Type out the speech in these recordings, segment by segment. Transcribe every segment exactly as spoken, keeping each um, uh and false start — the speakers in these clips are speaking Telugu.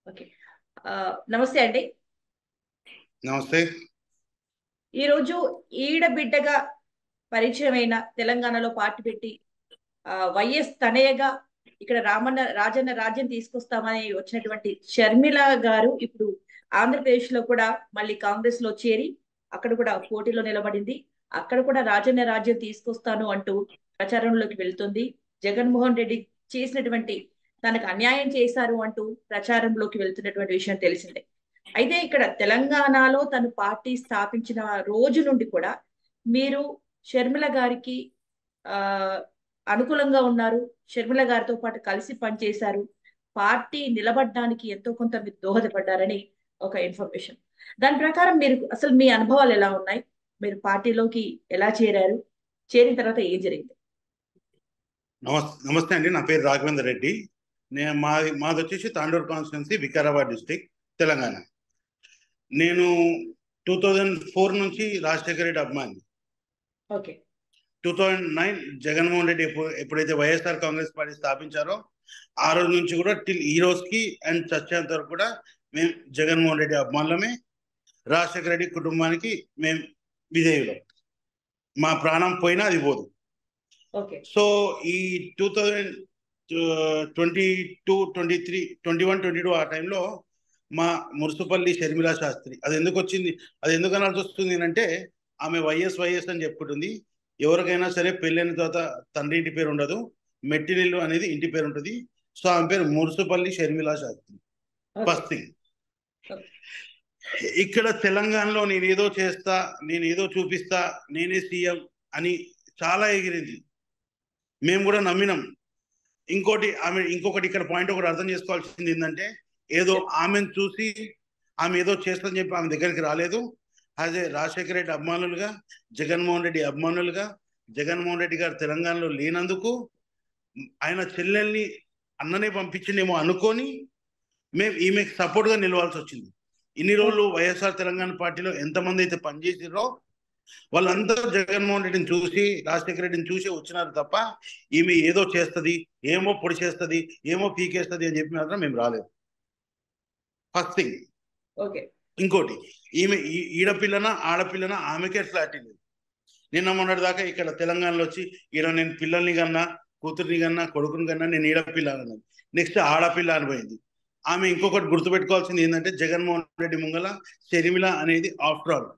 ఓకే. ఆహ్, నమస్తే అండి. నమస్తే. ఈరోజు ఈడబిడ్డగా పరిచయమైన తెలంగాణలో పార్టీ పెట్టి ఆహ్, వైఎస్ తనయగా ఇక్కడ రామన్న రాజన్న రాజ్యం తీసుకొస్తామని వచ్చినటువంటి షర్మిల గారు ఇప్పుడు ఆంధ్రప్రదేశ్‌లో కూడా మళ్ళీ కాంగ్రెస్‌లో చేరి అక్కడ కూడా పోటీలో నిలబడింది. అక్కడ కూడా రాజన్న రాజ్యం తీసుకొస్తాను అంటూ ప్రచారంలోకి వెళ్తుంది. జగన్మోహన్ రెడ్డి చేసినటువంటి తనకు అన్యాయం చేశారు అంటూ ప్రచారంలోకి వెళ్తున్నటువంటి విషయం తెలిసిందే. అయితే ఇక్కడ తెలంగాణలో తను పార్టీ స్థాపించిన రోజు నుండి కూడా మీరు షర్మిల గారికి ఆహ్, అనుకూలంగా ఉన్నారు. షర్మిల గారితో పాటు కలిసి పనిచేశారు. పార్టీ నిలబడ్డానికి ఎంతో కొంత మీరు దోహదపడ్డారని ఒక ఇన్ఫర్మేషన్. దాని ప్రకారం మీరు అసలు మీ అనుభవాలు ఎలా ఉన్నాయి? మీరు పార్టీలోకి ఎలా చేరారు? చేరిన తర్వాత ఏం జరిగింది? నమస్ నమస్తే అండి. నా పేరు రాఘవేందర్ రెడ్డి. నేను మాది మాదొచ్చేసి తాండూరు కాన్స్టిట్యున్సీ, వికారాబాద్ డిస్ట్రిక్ట్, తెలంగాణ. నేను టూ థౌజండ్ ఫోర్ నుంచి రాజశేఖర రెడ్డి అభిమాని. Okay. Two thousand nine Jaganmohan Reddy ఎప్పుడు ఎప్పుడైతే వైఎస్ఆర్ కాంగ్రెస్ పార్టీ స్థాపించారో ఆ రోజు నుంచి కూడా టిల్ ఈ రోజుకి అండ్ చచ్చేంత వరకు కూడా మేము జగన్మోహన్ రెడ్డి అభిమానులమే. రాజశేఖర రెడ్డి కుటుంబానికి మేము విధేయులం. మా ప్రాణం పోయినా అది పోదు. ఓకే. సో ఈ two thousand twenty two twenty three twenty one twenty two ఆ టైంలో మా మురుసుపల్లి షర్మిలా శాస్త్రి, అది ఎందుకు వచ్చింది, అది ఎందుకు అనాల్సి వస్తుంది అంటే ఆమె వైఎస్ వైఎస్ అని చెప్పుకుంటుంది. ఎవరికైనా సరే పెళ్ళైన తర్వాత తండ్రి ఇంటి పేరు ఉండదు, మెట్టినిల్లు అనేది ఇంటి పేరు ఉంటుంది. సో ఆమె పేరు Murusupalli Sharmila Shastri. Okay. First thing, okay. ఇక్కడ తెలంగాణలో నేను ఏదో చేస్తా, నేను ఏదో చూపిస్తా, నేనే సీఎం అని చాలా ఎగిరింది. మేము కూడా నమ్మినాం. ఇంకోటి ఆమె ఇంకొకటి ఇక్కడ పాయింట్ ఒకటి అర్థం చేసుకోవాల్సింది ఏంటంటే, ఏదో ఆమెను చూసి ఆమె ఏదో చేస్తుందని చెప్పి ఆమె దగ్గరికి రాలేదు. అదే రాజశేఖర రెడ్డి అభిమానులుగా, జగన్మోహన్ రెడ్డి అభిమానులుగా, జగన్మోహన్ రెడ్డి గారు తెలంగాణలో లేనందుకు ఆయన చెల్లెల్ని అన్ననే పంపించిందేమో అనుకొని మేము ఈమెకి సపోర్ట్గా నిలవాల్సి వచ్చింది. ఇన్ని రోజులు వైఎస్ఆర్ తెలంగాణ పార్టీలో ఎంతమంది అయితే పనిచేసిరో వాళ్ళందరూ జగన్మోహన్ రెడ్డిని చూసి, రాజశేఖర రెడ్డిని చూసి వచ్చినారు తప్ప ఈమె ఏదో చేస్తుంది, ఏమో పొడి చేస్తుంది, ఏమో పీకేస్తుంది అని చెప్పి మాత్రం మేము రాలేదు. First thing. ఓకే. ఇంకోటి, ఈమె ఈడపిల్లన ఆడపిల్లన ఆమెకే ఫ్లాట్ లేదు. నిన్న మొన్నటి దాకా ఇక్కడ తెలంగాణలో వచ్చి ఈడ నేను పిల్లల్ని కన్నా, కూతుర్ని కన్నా, కొడుకుని కన్నా నేను ఈడపిల్ల అన్నది. నెక్స్ట్ ఆడపిల్ల అనిపోయింది. ఆమె ఇంకొకటి గుర్తుపెట్టుకోవాల్సింది ఏంటంటే, జగన్మోహన్ రెడ్డి ముంగల షర్మిల అనేది after all.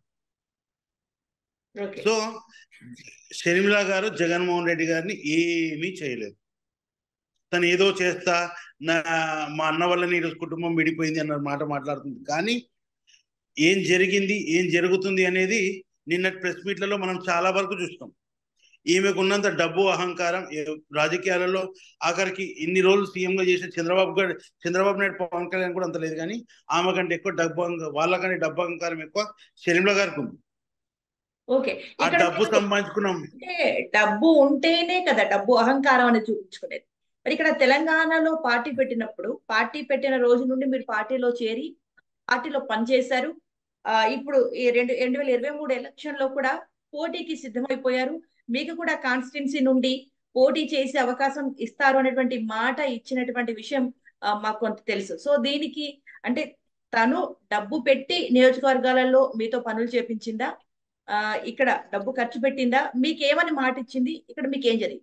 Okay. So Sharmila గారు జగన్మోహన్ రెడ్డి గారిని ఏమీ చేయలేదు. తను ఏదో చేస్తా, నా మా అన్న వల్ల నేను కుటుంబం విడిపోయింది అన్న మాట మాట్లాడుతుంది. కానీ ఏం జరిగింది, ఏం జరుగుతుంది అనేది నిన్నటి ప్రెస్ మీట్లలో మనం చాలా వరకు చూస్తాం. ఈమెకు ఉన్నంత డబ్బు, అహంకారం రాజకీయాలలో ఆఖరికి ఇన్ని రోజులు సీఎంగా చేసిన చంద్రబాబు గారు, చంద్రబాబు నాయుడు, పవన్ కళ్యాణ్ కూడా అంత లేదు. కానీ ఆమె కంటే ఎక్కువ డబ్బు, వాళ్ళకంటే డబ్బు అహంకారం ఎక్కువ షర్మిల గారికి ఉంది. ఓకే. ఆ ఇక్కడ డబ్బు మీరు సంపాదించుకున్నాం. అంటే డబ్బు ఉంటేనే కదా డబ్బు అహంకారం అని చూపించుకునేది. మరి ఇక్కడ తెలంగాణలో పార్టీ పెట్టినప్పుడు, పార్టీ పెట్టిన రోజు నుండి మీరు పార్టీలో చేరి, పార్టీలో పనిచేశారు. ఆహ్, ఇప్పుడు ఈ రెండు రెండు వేల ఇరవై మూడు ఎలక్షన్‌లో కూడా పోటీకి సిద్ధమైపోయారు. మీకు కూడా కాన్స్టిట్యుయెన్సీ నుండి పోటీ చేసే అవకాశం ఇస్తారు అనేటువంటి మాట ఇచ్చినటువంటి విషయం ఆహ్, మాకు కొంత తెలుసు. సో, దీనికి అంటే తను డబ్బు పెట్టి నియోజకవర్గాలలో మీతో పనులు చేపించిందా? ఆహ్, ఇక్కడ డబ్బు ఖర్చు పెట్టిందా? మీకేమని మాటిచ్చింది? ఇక్కడ మీకేం జరిగింది?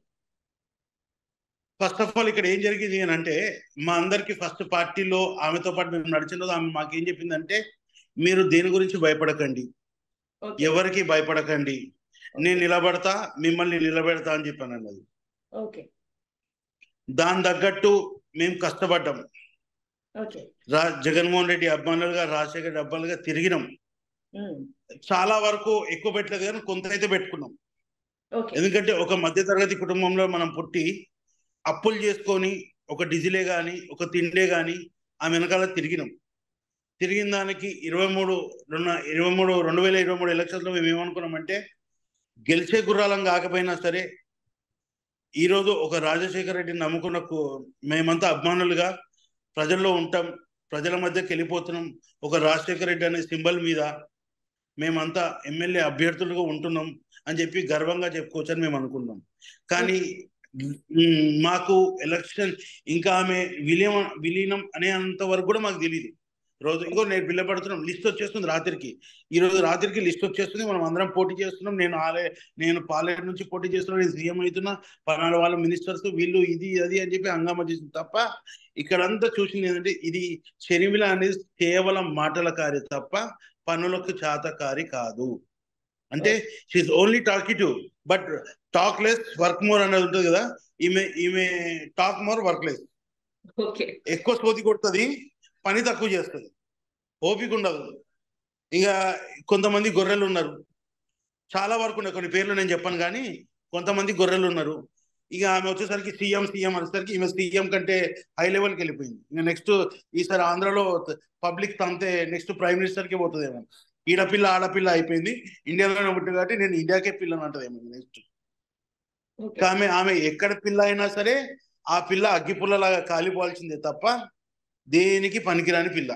ఫస్ట్ ఆఫ్ ఆల్ ఇక్కడ ఏం జరిగింది అని అంటే, మా అందరికి ఫస్ట్ పార్టీలో ఆమెతో పాటు మేము నడిచిన రోజు ఆమె మాకేం చెప్పిందంటే, మీరు దేని గురించి భయపడకండి, ఓకే. ఎవరికి భయపడకండి, నేను ఓకే. నిలబడతా, మిమ్మల్ని నిలబెడతా అని చెప్పాను అన్నది. ఓకే. దాని తగ్గట్టు మేము కష్టపడ్డాం. ఓకే. రా జగన్మోహన్ రెడ్డి అభిమానులుగా, రాజశేఖర రెడ్డి అభిమానులుగా తిరిగినాం. హ్మ్. చాలా వరకు ఎక్కువ పెట్టలేదు కానీ కొంత అయితే పెట్టుకున్నాం. ఓకే. ఎందుకంటే ఒక మధ్యతరగతి కుటుంబంలో మనం పుట్టి అప్పులు చేసుకొని ఒక డీజిలే కానీ, ఒక తిండే కానీ ఆమె వెనకాల తిరిగినాం. తిరిగిన దానికి ఇరవై మూడు రెండు ఇరవై మూడు రెండు వేల ఇరవై మూడు ఎలక్షన్స్లో మేము ఏమనుకున్నామంటే, గెలిచే గుర్రాలం కాకపోయినా సరే ఈరోజు ఒక రాజశేఖర రెడ్డిని నమ్ముకున్న మేమంతా అభిమానులుగా ప్రజల్లో ఉంటాం, ప్రజల మధ్యకి వెళ్ళిపోతున్నాం. ఒక రాజశేఖర రెడ్డి అనే సింబల్ మీద మేమంతా ఎమ్మెల్యే అభ్యర్థులుగా ఉంటున్నాం అని చెప్పి గర్వంగా చెప్పుకోవచ్చని మేము అనుకున్నాం. కానీ మ్, మాకు ఎలక్షన్ ఇంకా ఆమె విలీనం విలీనం అనేంత వరకు కూడా మాకు తెలియదు. రోజు ఇంకో నేను పిల్లపడుతున్నాం, లిస్ట్ వచ్చేస్తుంది రాత్రికి. ఈ రోజు రాత్రికి లిస్ట్ వచ్చేస్తుంది, మనం అందరం పోటీ చేస్తున్నాం. నేను ఆలే నేను పాలేరు నుంచి పోటీ చేస్తున్నా, నేను సీఎం అవుతున్నా, పలానా వాళ్ళ మినిస్టర్స్ వీళ్ళు ఇది అది అని చెప్పి హంగామా చేసింది తప్ప ఇక్కడంతా చూసింది ఏంటంటే ఇది షర్మిల అనేది కేవలం మాటల కారి తప్ప పనులకు చాతకారి కాదు. అంటే she only talkative but talk less work more అనేది ఉంటుంది కదా, ఈమె ఈమె talk more work less. Okay. ఎక్కువ సోది కొడుతుంది, పని తక్కువ చేస్తుంది, ఓపిక ఉండదు. ఇక కొంతమంది గొర్రెలు ఉన్నారు, చాలా వరకు ఉన్నాయి, కొన్ని పేర్లు నేను చెప్పను కానీ కొంతమంది గొర్రెలు ఉన్నారు. ఇక ఆమె వచ్చేసరికి సీఎం సీఎం అనేసరికి ఈమె సీఎం కంటే హై లెవెల్కి వెళ్ళిపోయింది. ఇక నెక్స్ట్ ఈసారి ఆంధ్రలో పబ్లిక్ తంతే నెక్స్ట్ ప్రైమ్ మినిస్టర్కి పోతుందేమో. ఈడపిల్ల ఆడపిల్ల అయిపోయింది, ఇండియాలోనే ఉంటుంది కాబట్టి నేను ఇండియాకే పిల్లని అంటదేమో నెక్స్ట్. ఓకే. ఆమె ఆమె ఎక్కడ పిల్ల అయినా సరే ఆ పిల్ల అగ్గిపుల్లలాగా కాలిపోవాల్సిందే తప్ప దేనికి పనికిరాని పిల్ల.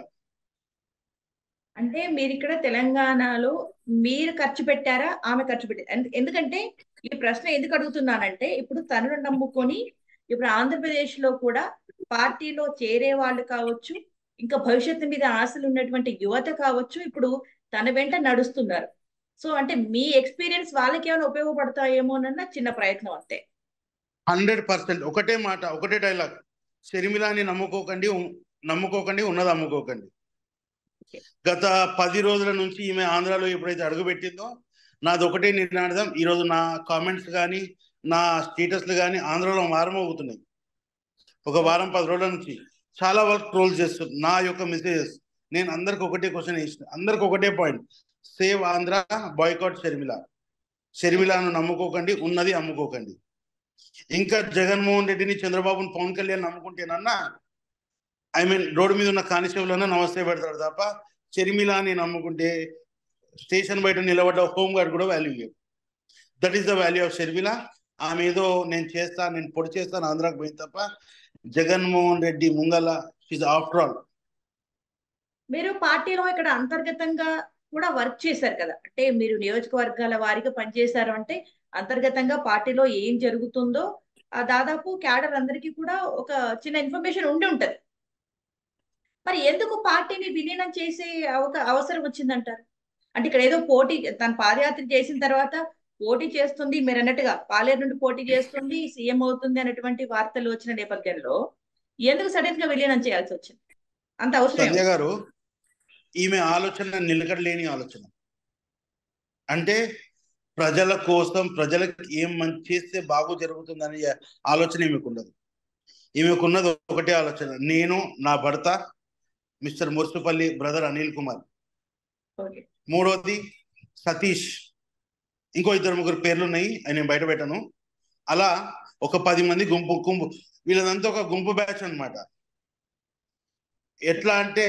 అంటే మీరు ఇక్కడ తెలంగాణలో మీరు ఖర్చు పెట్టారా, ఆమె ఖర్చు పెట్టారా? ఎందు- ఎందుకంటే ఈ ప్రశ్న ఎందుకు అడుగుతున్నానంటే ఇప్పుడు తనను నమ్ముకొని ఇప్పుడు ఆంధ్రప్రదేశ్ లో కూడా పార్టీలో చేరే వాళ్ళు కావచ్చు, ఇంకా భవిష్యత్తు మీద ఆశలు ఉన్నటువంటి యువత కావచ్చు, ఇప్పుడు తన వెంట నడుస్తున్నారు. సో అంటే మీ ఎక్స్పీరియన్స్ వాళ్ళకి ఏమైనా ఉపయోగపడతాయేమోనన్న చిన్న ప్రయత్నం అంతే. హండ్రెడ్ పర్సెంట్ ఒకటే మాట, ఒకటే డైలాగ్, షర్మిలాని నమ్ముకోకండి, ఉ- నమ్ముకోకండి, ఉన్నది అమ్ముకోకండి. ఓకే. గత పది రోజుల నుంచి ఈమె ఆంధ్రాలో ఎప్పుడైతే అడుగుపెట్టిందో నాది ఒకటే నినాదం. ఈరోజు నా కామెంట్స్ కానీ నా స్టేటస్లు కానీ ఆంధ్రలో మారమవుతున్నాయి. ఒక వారం పది రోజుల నుంచి చాలా వరకు ట్రోల్ చేస్తారు నా యొక్క మెసేజెస్. నేను అందరికి ఒకటే క్వశ్చన్ వేసిన, అందరికి ఒకటే point, save Andhra, boycott Sharmila. షర్మిలను నమ్ముకోకండి, ఉన్నది అమ్ముకోకండి. ఇంకా జగన్మోహన్ రెడ్డిని, చంద్రబాబుని, పవన్ కళ్యాణ్ నమ్ముకుంటేనన్నా ఐ మీన్ రోడ్డు మీద ఉన్న కానిస్టేబుల్ అన్నా నమస్తే పెడతాడు తప్ప షర్మిలాని నమ్ముకుంటే స్టేషన్ బయట నిలబడ్డ హోమ్ గార్డ్ కూడా వాల్యూ లేదు. That is the value of Sharmila. ఆమె ఏదో నేను చేస్తా, నేను పొడి చేస్తాను ఆంధ్రాకి పోయింది తప్ప జగన్మోహన్ రెడ్డి ముంగల షీజ్ ఆఫ్టర్ ఆల్. మీరు పార్టీలో ఇక్కడ అంతర్గతంగా కూడా వర్క్ చేశారు కదా, అంటే మీరు నియోజకవర్గాల వారీగా పనిచేశారు అంటే అంతర్గతంగా పార్టీలో ఏం జరుగుతుందో ఆ దాదాపు క్యాడర్ అందరికీ కూడా ఒక చిన్న ఇన్ఫర్మేషన్ ఉండి ఉంటది. మరి ఎందుకు పార్టీని విలీనం చేసే ఒక అవసరం వచ్చిందంటారు? అంటే ఇక్కడ ఏదో పోటీ, తన పాదయాత్ర చేసిన తర్వాత పోటీ చేస్తుంది, మీరు అన్నట్టుగా పాలేరు నుండి పోటీ చేస్తుంది, సీఎం అవుతుంది అనేటువంటి వార్తలు వచ్చిన నేపథ్యంలో ఎందుకు సడన్ గా విలీనం చేయాల్సి వచ్చింది? అంత అవసరం సంధ్య ఏముంది? గారు, ఈమె ఆలోచన నిలకడలేని ఆలోచన. అంటే ప్రజల కోసం, ప్రజలకు ఏం మంచి చేస్తే బాగు జరుగుతుందనే ఆలోచన ఈమెకు ఉండదు. ఈమెకున్నది ఒకటే ఆలోచన, నేను, నా భర్త mister Mursupalli brother Anil Kumar, okay. మూడోది సతీష్, ఇంకో ఇద్దరు ముగ్గురు పేర్లు ఉన్నాయి అవి నేను బయట పెట్టను. అలా ఒక పది మంది గుంపు గుంపు వీళ్ళదంతా ఒక గుంపు బ్యాచ్ అన్నమాట. ఎట్లా అంటే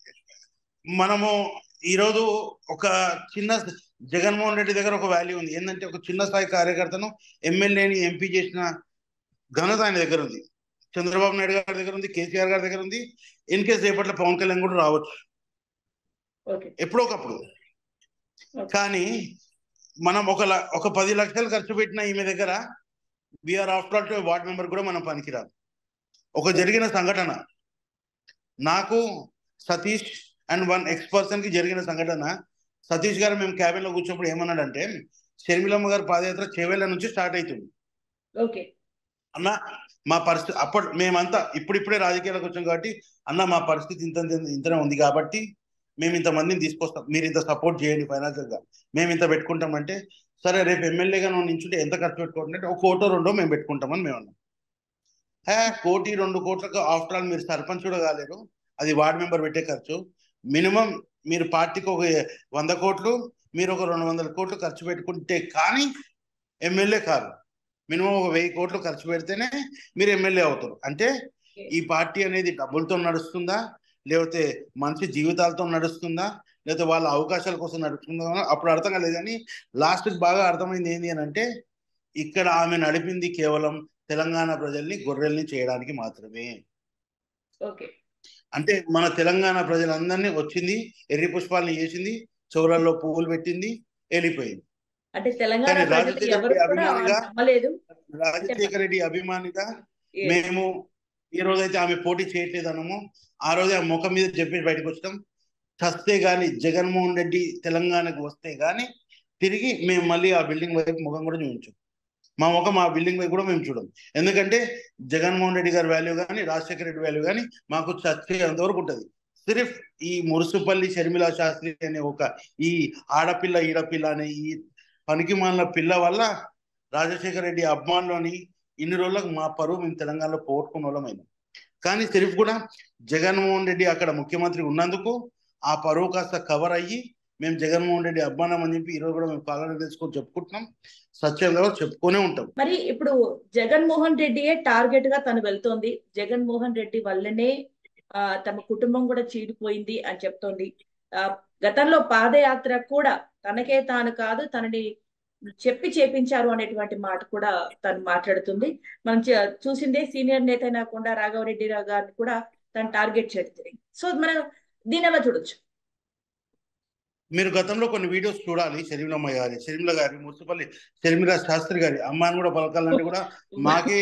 మనము ఈరోజు ఒక చిన్న జగన్మోహన్ రెడ్డి దగ్గర ఒక వాల్యూ ఉంది, ఏంటంటే ఒక చిన్న స్థాయి కార్యకర్తను ఎమ్మెల్యేని ఎంపీ చేసిన ఘనత ఆయన దగ్గర ఉంది. చంద్రబాబు నాయుడు గారి దగ్గర ఉంది, కేసీఆర్ గారి దగ్గర ఉంది. ఇన్ కేసు రేపట్లో పవన్ కళ్యాణ్ కూడా రావచ్చు ఓకే. ఎప్పుడో ఒకప్పుడు. ఓకే. కానీ మనం ఒక ల- ఒక పది లక్షలు ఖర్చు పెట్టిన ఈమె దగ్గర we're after all to ward member కూడా మనం పనికిరాదు. ఒక జరిగిన సంఘటన నాకు, Satish and one ex person కి జరిగిన సంఘటన. సతీష్ గారు మేము క్యాబిన్ లో కూర్చున్నప్పుడు ఏమన్నాడంటే, షర్మిలమ్మ గారి పాదయాత్ర చేవేళ్ల నుంచి స్టార్ట్ అవుతుంది ఓకే. అన్న, మా పరిస్థితి అప్పుడు మేమంతా ఇప్పుడిప్పుడే రాజకీయాలకు వచ్చాం కాబట్టి అన్న మా పరిస్థితి ఇంత ఇంతనే ఉంది కాబట్టి మేము ఇంతమందిని తీసుకొస్తాం, మీరు ఇంత సపోర్ట్ చేయండి ఫైనాన్షియల్ గా, మేము ఇంత పెట్టుకుంటామంటే, సరే రేపు ఎమ్మెల్యేగా నువ్వు నించుంటే ఎంత ఖర్చు పెట్టుకుంటే ఒక కోటో రెండో మేము పెట్టుకుంటామని మేము అన్నాం. హే, కోటి రెండు కోట్లకు ఆఫ్టర్ ఆల్ మీరు సర్పంచ్ కూడా కాలేరు, అది వార్డ్ మెంబర్ పెట్టే ఖర్చు. మినిమం మీరు పార్టీకి ఒక వంద కోట్లు, మీరు ఒక రెండు వందల కోట్లు ఖర్చు పెట్టుకుంటే కానీ ఎమ్మెల్యే కాదు. మినిమం ఒక వెయ్యి కోట్లు ఖర్చు పెడితేనే మీరు ఎమ్మెల్యే అవుతారు. అంటే ఈ పార్టీ అనేది డబ్బులతో నడుస్తుందా, లేకపోతే మంచి జీవితాలతో నడుస్తుందా, లేకపోతే వాళ్ళ అవకాశాల కోసం నడుస్తుందా అప్పుడు అర్థం కాలేదు. కానీ లాస్ట్కి బాగా అర్థమైంది ఏంటి అని అంటే, ఇక్కడ ఆమె నడిపింది కేవలం తెలంగాణ ప్రజల్ని గొర్రెల్ని చేయడానికి మాత్రమే. ఓకే. అంటే మన తెలంగాణ ప్రజలందరినీ వచ్చింది, ఎర్రి పుష్పాలని చేసింది, చెవులలో పువ్వులు పెట్టింది, వెళ్ళిపోయింది. అంటే తెలంగాణ కానీ ప్రజలు రాజశేఖర ఎవరు రెడ్డి కూడా అభిమానిగా నమ్మలేదు. రాజశేఖర చెప్పండి. రెడ్డి అభిమానిగా Yes. మేము ఈ రోజైతే ఆమె పోటీ చేయట్లేదు అనము, ఆ రోజు ఆ ముఖం మీద చెప్పేసి బయటకు వచ్చాం. చస్తే గాని జగన్మోహన్ రెడ్డి తెలంగాణకు వస్తే గాని తిరిగి మేము మళ్ళీ ఆ బిల్డింగ్ వైపు ముఖం కూడా చూపించాం. మా ముఖం ఆ బిల్డింగ్ వైపు కూడా మేము చూడం. ఎందుకంటే జగన్మోహన్ రెడ్డి గారి వాల్యూ కానీ రాజశేఖర రెడ్డి వాల్యూ కానీ మాకు చచ్చేంతవరకు ఉంటుంది. సిరిఫ్ ఈ మురుసుపల్లి షర్మిలా శాస్త్రి అనే ఒక ఈ ఆడపిల్ల ఈడపిల్ల అనే ఈ పనికిమాలిన పిల్ల వల్ల రాజశేఖర రెడ్డి అభిమానులోని ఇన్ని రోజులకు మా పరువు మేము తెలంగాణలో పోగొట్టుకున్న వాళ్ళమైనా. కానీ సిరిఫ్ కూడా జగన్మోహన్ రెడ్డి అక్కడ ముఖ్యమంత్రి ఉన్నందుకు ఆ పరువు కాస్త కవర్ అయ్యి మేము జగన్మోహన్ రెడ్డి అభిమానం అని చెప్పి ఈరోజు కూడా మేము పాలన తెలుసుకొని చెప్పుకుంటున్నాం, సత్యంగా చెప్పుకునే ఉంటాం. మరి ఇప్పుడు జగన్మోహన్ రెడ్డియే టార్గెట్ గా తను వెళ్తోంది. జగన్మోహన్ రెడ్డి వల్లనే ఆ తమ కుటుంబం కూడా చీడిపోయింది అని చెప్తోంది. ఆ గతంలో పాదయాత్ర కూడా తనకే తాను కాదు తనని చెప్పి చేపించారు అనేటువంటి మాట కూడా తను మాట్లాడుతుంది. మనం చూసిందే సీనియర్ నేత అయినా కొండా రాఘవరెడ్డి గారిని కూడా తను టార్గెట్ చేస్తుంది. సో మనం దీని ఎలా చూడొచ్చు? మీరు గతంలో కొన్ని వీడియోస్ చూడాలి. షర్మిలమ్మ గారి షర్మిల గారి మున్సిపల్లి షర్మిల శాస్త్రి గారి అమ్మాయిని కూడా పలకాలంటే కూడా మాకే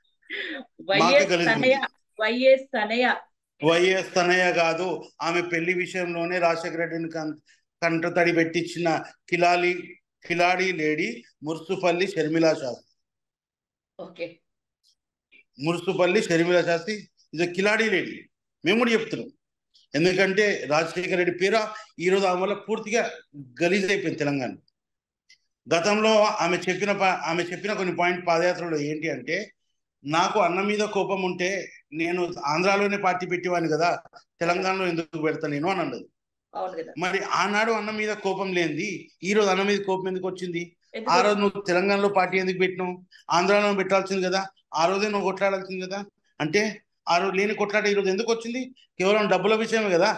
మాకే గెలుస్తుంది. వైఎస్ తనయ వైఎస్ తనయ కాదు, ఆమె పెళ్లి విషయంలోనే రాజశేఖర రెడ్డిని కంట తడి పెట్టించిన కిలాలి కిలాడి లేడీ మురుసుపల్లి షర్మిలా శాస్త్రి. ఓకే, మురుసుపల్లి షర్మిలా శాస్త్రి ఇది కిలాడి లేడీ. మేము కూడా చెప్తున్నాం. ఎందుకంటే రాజశేఖర రెడ్డి పేరు ఈరోజు ఆమె వల్ల పూర్తిగా గలీజ్ అయిపోయింది తెలంగాణ. గతంలో ఆమె చెప్పిన ఆమె చెప్పిన కొన్ని పాయింట్ పాదయాత్రలో ఏంటి అంటే, నాకు అన్న మీద కోపం ఉంటే నేను ఆంధ్రాలోనే పార్టీ పెట్టేవాడిని కదా, తెలంగాణలో ఎందుకు పెడతా నేను అని అన్నది. మరి ఆనాడు అన్న మీద కోపం లేనిది ఈ రోజు అన్న మీద కోపం ఎందుకు వచ్చింది? ఆ రోజు నువ్వు తెలంగాణలో పార్టీ ఎందుకు పెట్టినావు? ఆంధ్రాలో పెట్టాల్సింది కదా, ఆ రోజే నువ్వు కొట్లాడాల్సింది కదా. అంటే ఆ రోజు లేని కొట్లాట ఈ రోజు ఎందుకు వచ్చింది? కేవలం డబ్బుల విషయమే కదా,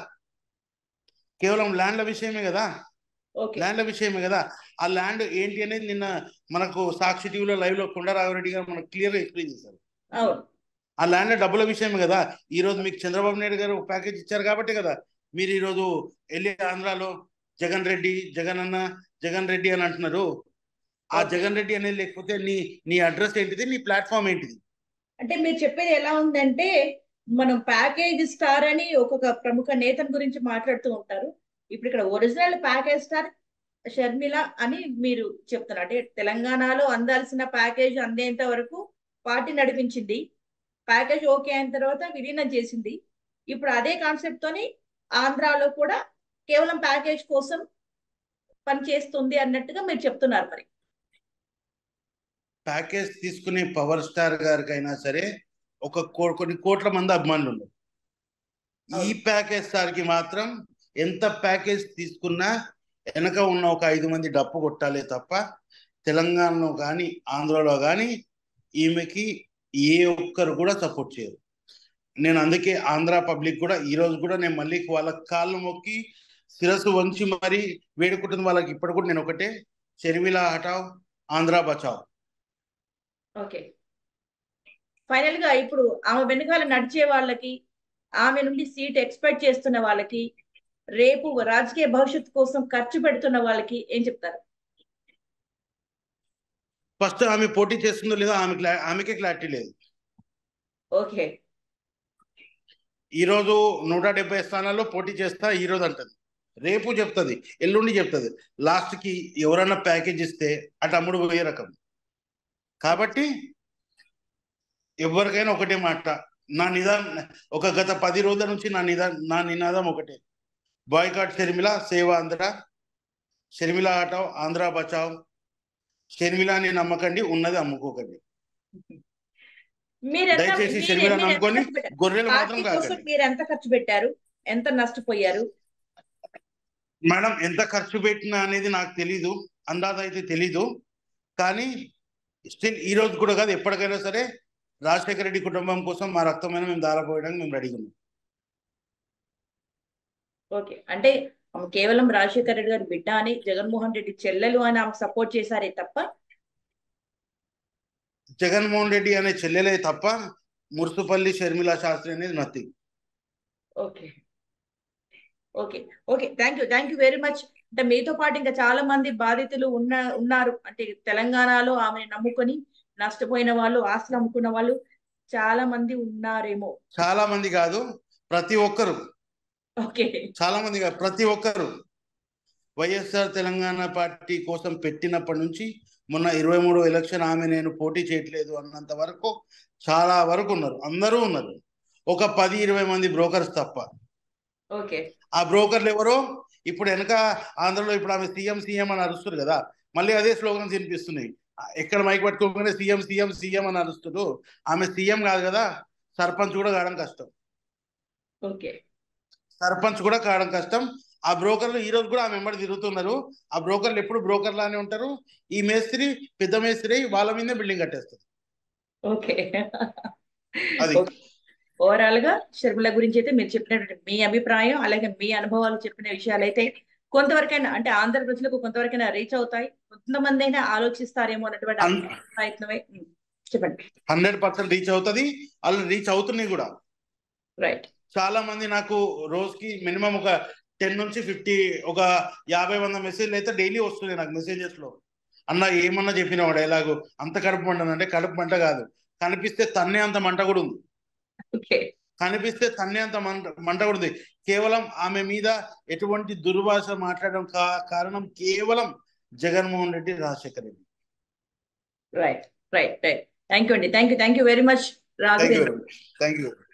కేవలం ల్యాండ్ల విషయమే కదా, ల్యాండ్ల విషయమే కదా. ఆ ల్యాండ్ ఏంటి అనేది నిన్న మనకు సాక్షి టీవీలో లైవ్ లో కొండా రాఘవరెడ్డి గారు మనకు క్లియర్ గా ఎక్స్ప్లెయిన్ చేశారు. ఆ ల్యాండ్ డబ్బుల విషయమే కదా. ఈ రోజు మీకు చంద్రబాబు నాయుడు గారు ఒక ప్యాకేజ్ ఇచ్చారు కాబట్టి కదా మీరు ఈ రోజు వెళ్ళి ఆంధ్రాలో జగన్ రెడ్డి జగన్ అన్న జగన్ రెడ్డి అని అంటున్నారు. ఆ జగన్ రెడ్డి అనేది లేకపోతే నీ నీ అడ్రస్ ఏంటిది, నీ ప్లాట్ఫామ్ ఏంటిది? అంటే మీరు చెప్పేది ఎలా ఉందంటే, మనం ప్యాకేజ్ స్టార్ అని ఒక్కొక్క ప్రముఖ నేతల గురించి మాట్లాడుతూ ఉంటారు. ఇప్పుడు ఇక్కడ ఒరిజినల్ ప్యాకేజ్ స్టార్ షర్మిల అని మీరు చెప్తున్నారు. అంటే తెలంగాణలో అందాల్సిన ప్యాకేజ్ అందేంత వరకు పార్టీ నడిపించింది, ప్యాకేజ్ ఓకే అయిన తర్వాత విలీనం చేసింది. ఇప్పుడు అదే కాన్సెప్ట్ తోని ఆంధ్రాలో కూడా కేవలం ప్యాకేజ్ కోసం పనిచేస్తుంది అన్నట్టుగా మీరు చెప్తున్నారు. మరి ప్యాకేజ్ తీసుకునే పవర్ స్టార్ గారికైనా సరే ఒక కొన్ని కోట్ల మంది అభిమానులు ఉన్నారు. ఈ ప్యాకేజ్ స్టార్ కి మాత్రం ఎంత ప్యాకేజ్ తీసుకున్నా వెనక ఉన్న ఒక ఐదు మంది డప్పు కొట్టాలే తప్ప తెలంగాణలో కానీ ఆంధ్రలో కానీ ఈమెకి ఏ ఒక్కరు కూడా సపోర్ట్ చేయరు. నేను అందుకే ఆంధ్ర పబ్లిక్ కూడా ఈ రోజు కూడా నేను మళ్ళీ వాళ్ళ కాళ్ళు మొక్కి శిరస్సు వంచి మరి వేడుకుంటుంది వాళ్ళకి. ఇప్పుడు కూడా నేను ఒకటే, షర్మిల హటావ్, ఆంధ్ర బచావ్. ఓకే, ఫైనల్ గా ఇప్పుడు ఆమె వెనుకాల నడిచే వాళ్ళకి, ఆమె నుండి సీట్ ఎక్స్పెక్ట్ చేస్తున్న వాళ్ళకి, రేపు రాజకీయ భవిష్యత్తు కోసం ఖర్చు పెడుతున్న వాళ్ళకి ఏం చెప్తారు? ఫస్ట్ ఆమె పోటీ చేస్తుందో లేదో ఆమె ఆమెకే క్లారిటీ లేదు. ఓకే, ఈరోజు నూట డెబ్బై స్థానాల్లో పోటీ చేస్తా ఈరోజు అంటది, రేపు చెప్తుంది, ఎల్లుండి చెప్తుంది. లాస్ట్కి ఎవరన్నా ప్యాకేజ్ ఇస్తే అటు అమ్ముడు పోయే రకం. కాబట్టి ఎవరికైనా ఒకటే మాట, నా నిదానం ఒక గత పది రోజుల నుంచి నా నిదా నా నినాదం ఒకటే, బాయ్కాట్ షర్మిల, సేవ్ ఆంధ్ర, షర్మిల హటావ్, ఆంధ్ర బచావ్. షర్మిలాని నమ్మకండి, ఉన్నది అమ్ముకోకండి. దయచేసి షర్మిల నమ్ముకొని గొర్రెలు మాత్రం కాకండి. మీరు ఎంత ఖర్చు పెట్టారు, ఎంత నష్టపోయారు? మేడం ఎంత ఖర్చు పెట్టినా అనేది నాకు తెలీదు, అందాజ అయితే తెలీదు. కానీ స్టిల్ ఈ రోజు కూడా కాదు, ఎప్పటికైనా సరే రాజశేఖర రెడ్డి కుటుంబం కోసం మా రక్తమైన మేము దారపోయడానికి మేము రెడీగా ఉన్నాం. ఓకే, అంటే కేవలం రాజశేఖర రెడ్డి గారి బిడ్డ అని, జగన్మోహన్ రెడ్డి చెల్లెలు అని ఆమె సపోర్ట్ చేశారే తప్ప, జగన్మోహన్ రెడ్డి అనే చెల్లెలే తప్ప మురుసుపల్లి షర్మిల శాస్త్రి అనేది nothing. Okay okay okay thank you thank you very much. అంటే మీతో పాటు ఇంకా చాలా మంది బాధితులు ఉన్న ఉన్నారు అంటే తెలంగాణలో ఆమెను నమ్ముకొని నష్టపోయిన వాళ్ళు, ఆస్తులు అమ్ముకున్న వాళ్ళు చాలా మంది ఉన్నారేమో. చాలా మంది కాదు, ప్రతి ఒక్కరు. ఓకే. చాలా మంది కాదు, ప్రతి ఒక్కరు. వైఎస్ఆర్ తెలంగాణ పార్టీ కోసం పెట్టినప్పటి నుంచి మొన్న ఇరవై మూడు ఎలక్షన్ ఆమె నేను పోటీ చేయట్లేదు అన్నంత వరకు చాలా వరకు ఉన్నారు, అందరూ ఉన్నారు. ఒక పది ఇరవై మంది బ్రోకర్స్ తప్ప. ఓకే. ఆ బ్రోకర్లు ఎవరో ఇప్పుడు వెనక ఆంధ్రలో ఇప్పుడు ఆమె సీఎం సీఎం అని అరుస్తారు కదా, మళ్ళీ అదే స్లోగన్స్ వినిపిస్తున్నాయి. ఎక్కడ మైక్ పట్టుకోగానే సీఎం సీఎం సీఎం అని అరుస్తారు. ఆమె సీఎం కాదు కదా, సర్పంచ్ కూడా కావడం కష్టం. ఓకే. సర్పంచ్ కూడా కావడం కష్టం. ఆ బ్రోకర్లు ఈ రోజు కూడా ఆమె వెంబడి తిరుగుతున్నారు. ఆ బ్రోకర్లు ఎప్పుడు బ్రోకర్ లానే ఉంటారు. ఈ మేస్త్రి పెద్ద మేస్త్రి వాళ్ళ మీదే బిల్డింగ్ కట్టేస్తారు. ఓకే. అది ఓవరాల్ గా షర్మిల గురించి అయితే మీరు చెప్పినటువంటి మీ అభిప్రాయం, అలాగే మీ అనుభవాలు చెప్పిన విషయాలు అయితే కొంతవరకైనా అంటే ఆంధ్ర ప్రజలకు కొంతవరకైనా రీచ్ అవుతాయి, కొంతమంది అయినా ఆలోచిస్తారేమో అన్నటువంటి ప్రయత్నమే. చెప్పండి. హండ్రెడ్ పర్సెంట్ రీచ్ అవుతుంది, అలా రీచ్ అవుతున్నాయి కూడా. రైట్. చాలా మంది నాకు రోజుకి మినిమం ఒక టెన్ నుంచి ఫిఫ్టీ ఒక యాభై వంద మెసేజ్లు అయితే డైలీ వస్తున్నాయి నాకు మెసేజెస్ లో. అన్న ఏమన్నా చెప్పిన డైలాగు అంత కడుపు మంట అంటే కడుపు మంట కాదు, కనిపిస్తే తన్నే అంత మంట కూడా ఉంది. ఓకే. కనిపిస్తే తన్నే అంత మంట మంట కూడా ఉంది. కేవలం ఆమె మీద ఎటువంటి దుర్భాష మాట్లాడడం కారణం కేవలం Jaganmohan Reddy, Rajasekhar Reddy. Right right right thank you అండి. Thank you thank you very much thank you Raghavendra. Very much. Thank you.